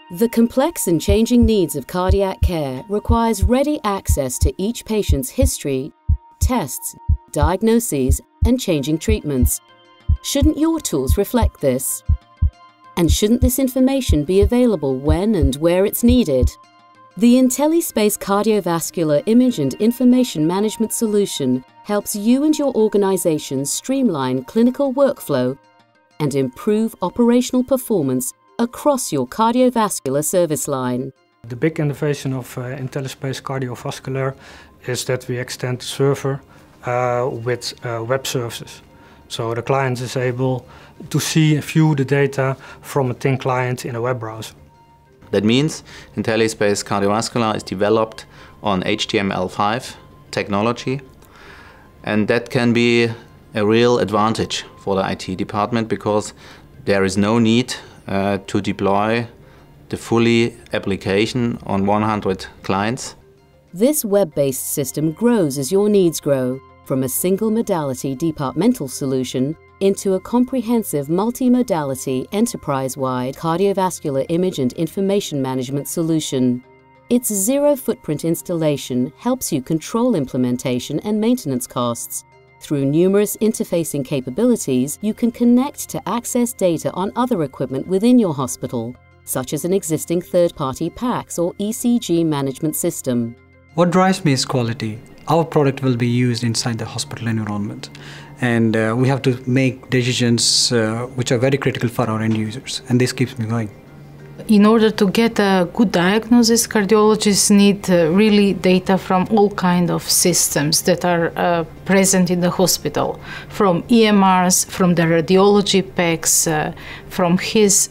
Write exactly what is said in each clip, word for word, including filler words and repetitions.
The complex and changing needs of cardiac care requires ready access to each patient's history, tests, diagnoses, and changing treatments. Shouldn't your tools reflect this? And shouldn't this information be available when and where it's needed? The IntelliSpace Cardiovascular Image and Information Management solution helps you and your organization streamline clinical workflow and improve operational performance across your cardiovascular service line. The big innovation of uh, IntelliSpace Cardiovascular is that we extend the server uh, with uh, web services. So the client is able to see and view the data from a thin client in a web browser. That means IntelliSpace Cardiovascular is developed on H T M L five technology, and that can be a real advantage for the I T department because there is no need uh, to deploy the fully application on one hundred clients. This web-based system grows as your needs grow, from a single modality departmental solution into a comprehensive multi-modality enterprise-wide cardiovascular image and information management solution. Its zero-footprint installation helps you control implementation and maintenance costs. Through numerous interfacing capabilities, you can connect to access data on other equipment within your hospital, such as an existing third-party PACS or E C G management system. What drives me is quality. Our product will be used inside the hospital environment, and uh, we have to make decisions uh, which are very critical for our end users, and this keeps me going. In order to get a good diagnosis, cardiologists need uh, really data from all kinds of systems that are uh, present in the hospital, from E M Rs, from the radiology PACS, uh, from his.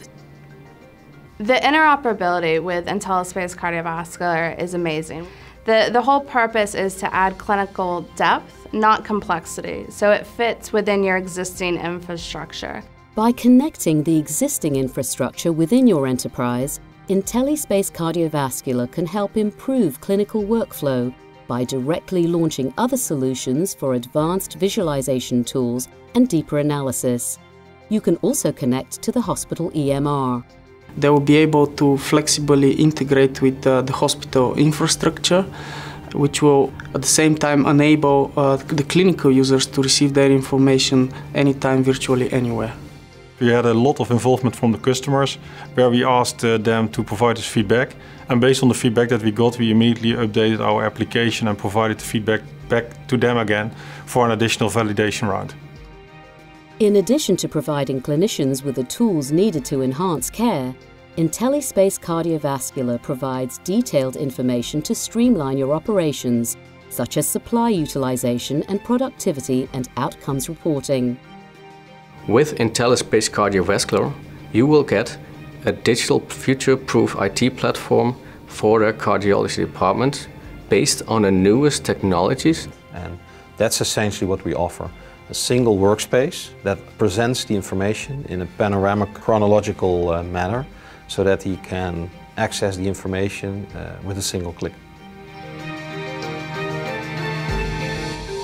The interoperability with IntelliSpace Cardiovascular is amazing. The, the whole purpose is to add clinical depth, not complexity, so it fits within your existing infrastructure. By connecting the existing infrastructure within your enterprise, IntelliSpace Cardiovascular can help improve clinical workflow by directly launching other solutions for advanced visualization tools and deeper analysis. You can also connect to the hospital E M R. They will be able to flexibly integrate with uh, the hospital infrastructure, which will at the same time enable uh, the clinical users to receive their information anytime, virtually anywhere. We had a lot of involvement from the customers, where we asked uh, them to provide us feedback. And based on the feedback that we got, we immediately updated our application and provided the feedback back to them again for an additional validation round. In addition to providing clinicians with the tools needed to enhance care, IntelliSpace Cardiovascular provides detailed information to streamline your operations, such as supply utilization and productivity and outcomes reporting. With IntelliSpace Cardiovascular, you will get a digital future-proof I T platform for the cardiology department based on the newest technologies. And that's essentially what we offer. A single workspace that presents the information in a panoramic chronological uh, manner so that he can access the information uh, with a single click.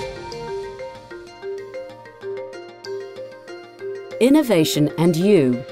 Innovation and you.